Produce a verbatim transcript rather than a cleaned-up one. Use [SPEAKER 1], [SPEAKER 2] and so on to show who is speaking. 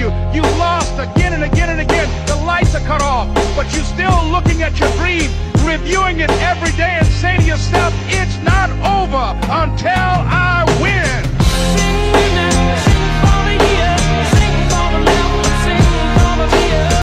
[SPEAKER 1] you. You lost again and again and again. The lights are cut off, but you're still looking at your dream, reviewing it every day and saying to yourself,